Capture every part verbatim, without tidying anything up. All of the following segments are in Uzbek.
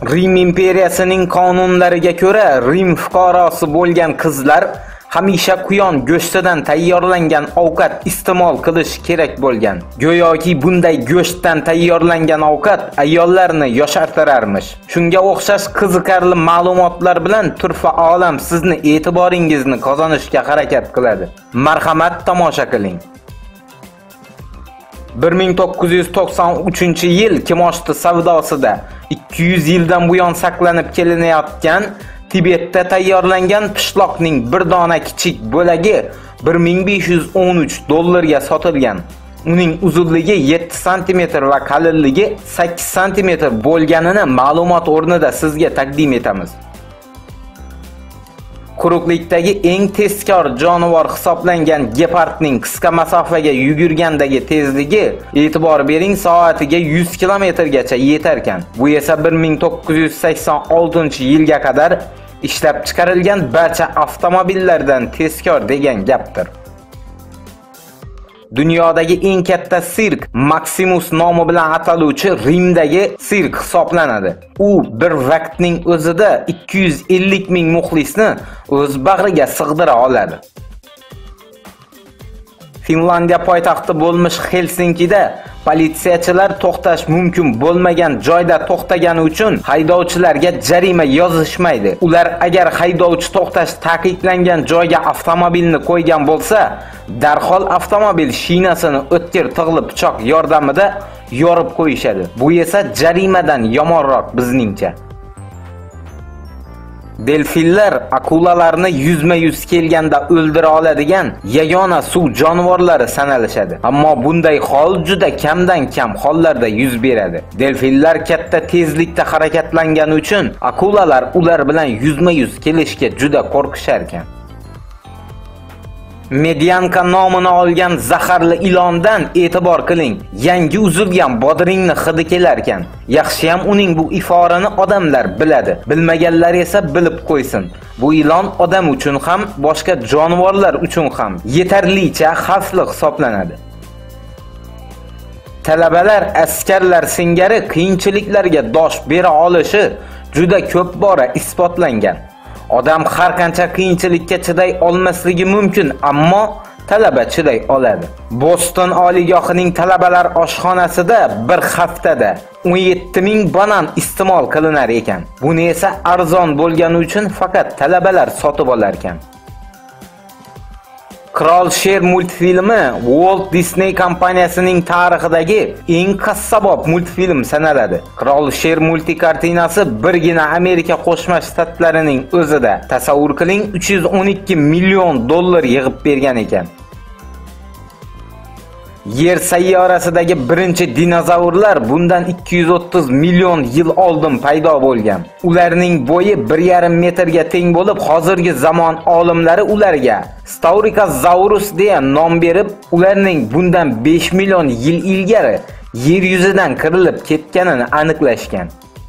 Rim imperiyasining qonunlariga ko'ra, Rim fuqarosi bo'lgan qizlar hamisha quyon go'shtidan tayyorlangan ovqat iste'mol qilish kerak bo'lgan. Go'yoki bunday go'shtdan tayyorlangan ovqat ayollarni yoshartirarmish. Shunga o'xshash qiziqarli ma'lumotlar bilan turfa olam sizni e'tiboringizni qozonishga harakat qiladi. Marhamat, tomosha qiling. bir ming to'qqiz yuz to'qson uchinchi yil kimoshdi savdosida ikki yuz yildan buyon saqlanib kelinayotgan Tibetda tayyorlangan pishloqning bir dona kichik bo'lagi bir ming besh yuz o'n uch dollarga sotilgan. Uning uzunligi yetti santimetr va qalinligi sakkiz santimetr bo'lganini ma'lumot o'rnida sizga taqdim etamiz. Quruqlikdagi eng tezkor jonivor hisoblangan gepardning qisqa masofaga yugurgandagi tezligi, e'tibor bering, soatiga yuz kilometrgacha yetar ekan. Bu esa bir ming to'qqiz yuz sakson oltinchi yilga qadar ishlab chiqarilgan barcha avtomobillardan tezkor degan gapdir. Dunyodagi eng katta sirk Maximus nomi bilan ataluvchi Rimdagi sirk hisoblanadi. U bir vaqtning o'zida ikki yuz ellik ming muxlisni o'z bag'riga sig'dira oladi. Finlandiya poytaxti bo'lmish Helsinkida politsiyachilar to'xtash mumkin bo'lmagan joyda to'xtagani uchun haydovchilarga jarima yozishmaydi. Ular agar haydovchi to'xtash taqiqlangan joyga avtomobilni qo'ygan bo'lsa, darhol avtomobil shinasini o'tkir tig'li pichoq yordamida yorib qo'yishadi. Bu esa jarimadan yomonroq bizningcha. Delfinlar akulalarni yuzma-yuz kelganda o'ldira oladigan yagona suv jonivorlari sanalishadi. Ammo bunday hol juda kamdan kam hollarda yuz beradi. Delfinlar katta tezlikda harakatlangani uchun akulalar ular bilan yuzma-yuz kelishga juda qo'rqishar ekan. Medianka nomini olgan zaharli ilondan e'tibor qiling. Yangi uzilgan bodringni hidi kelar ekan. Yaxshiyam uning bu iforini odamlar biladi. Bilmaganlar esa bilib qo'ysin. Bu ilon odam uchun ham, boshqa jonivorlar uchun ham yetarlicha xavfli hisoblanadi. Talabalar askarlar singari qiyinchiliklarga dosh bera olishi juda ko'p bora isbotlangan. Odam har qancha qiyinchilikka chiday olmasligi mumkin, ammo talaba chiday oladi. Boston oliygohining talabalar oshxonasida bir haftada o'n yetti ming banan iste'mol qilinar ekan. Buni esa arzon bo'lgani uchun faqat talabalar sotib olar ekan. Qirol Sher multfilmi Walt Disney kompaniyasining tarixidagi eng qassobob multfilm sanaladi. Qirol Sher multikartinasi birgina Amerika Qo'shma Shtatlarining o'zida, tasavvur qiling, uch yuz o'n ikki million dollar yig'ib bergan ekan. Yer sayyorasidagi birinchi dinozavrlar bundan ikki yuz o'ttiz million yil oldin paydo bo'lgan. Ularning bo'yi bir yarim metrga teng bo'lib, hozirgi zamon olimlari ularga Staurikosaurus deya nom berib, ularning bundan besh million yil ilgari yer yuzidan qirilib ketganini aniqlashgan.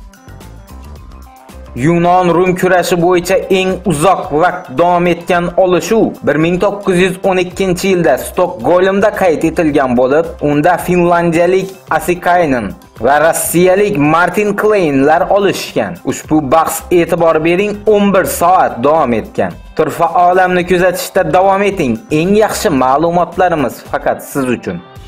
Yunon-Rum kurashi bo'yicha eng uzoq vaqt davom etgan olishuv bir ming to'qqiz yuz o'n ikkinchi yilda Stokgolmda qayd etilgan bo'lib, unda finlandiyalik Asikainen va rossiyalik Martin Kleinlar olishgan. Ushbu bahs, e'tibor bering, o'n bir soat davom etgan. Turfa olamni kuzatishda davom eting. Eng yaxshi ma'lumotlarimiz faqat siz uchun.